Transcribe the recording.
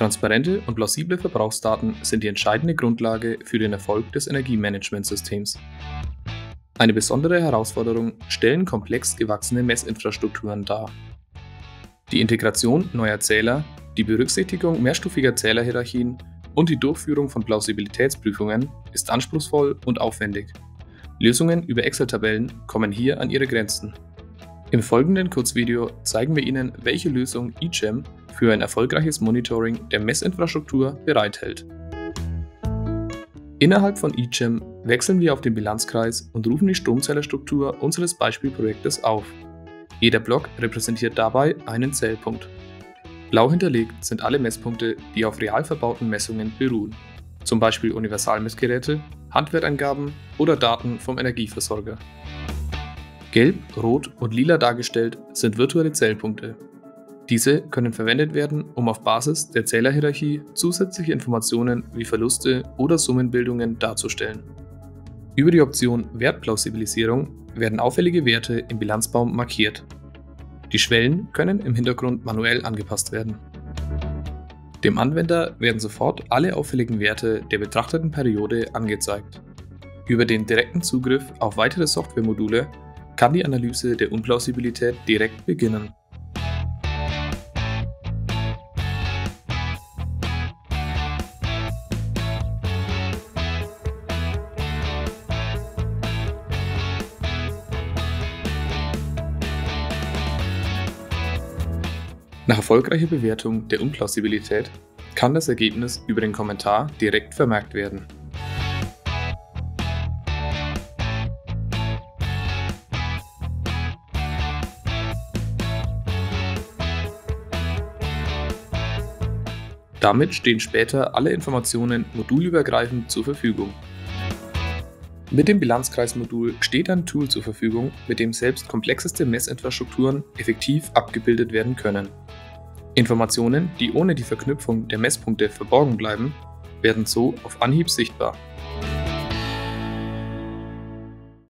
Transparente und plausible Verbrauchsdaten sind die entscheidende Grundlage für den Erfolg des Energiemanagementsystems. Eine besondere Herausforderung stellen komplex gewachsene Messinfrastrukturen dar. Die Integration neuer Zähler, die Berücksichtigung mehrstufiger Zählerhierarchien und die Durchführung von Plausibilitätsprüfungen ist anspruchsvoll und aufwendig. Lösungen über Excel-Tabellen kommen hier an ihre Grenzen. Im folgenden Kurzvideo zeigen wir Ihnen, welche Lösung eGEM für ein erfolgreiches Monitoring der Messinfrastruktur bereithält. Innerhalb von eGEM wechseln wir auf den Bilanzkreis und rufen die Stromzählerstruktur unseres Beispielprojektes auf. Jeder Block repräsentiert dabei einen Zählpunkt. Blau hinterlegt sind alle Messpunkte, die auf real verbauten Messungen beruhen, zum Beispiel Universalmessgeräte, Handwertangaben oder Daten vom Energieversorger. Gelb, rot und lila dargestellt sind virtuelle Zählpunkte. Diese können verwendet werden, um auf Basis der Zählerhierarchie zusätzliche Informationen wie Verluste oder Summenbildungen darzustellen. Über die Option Wertplausibilisierung werden auffällige Werte im Bilanzbaum markiert. Die Schwellen können im Hintergrund manuell angepasst werden. Dem Anwender werden sofort alle auffälligen Werte der betrachteten Periode angezeigt. Über den direkten Zugriff auf weitere Softwaremodule kann die Analyse der Unplausibilität direkt beginnen. Nach erfolgreicher Bewertung der Unplausibilität kann das Ergebnis über den Kommentar direkt vermerkt werden. Damit stehen später alle Informationen modulübergreifend zur Verfügung. Mit dem Bilanzkreismodul steht ein Tool zur Verfügung, mit dem selbst komplexeste Messinfrastrukturen effektiv abgebildet werden können. Informationen, die ohne die Verknüpfung der Messpunkte verborgen bleiben, werden so auf Anhieb sichtbar.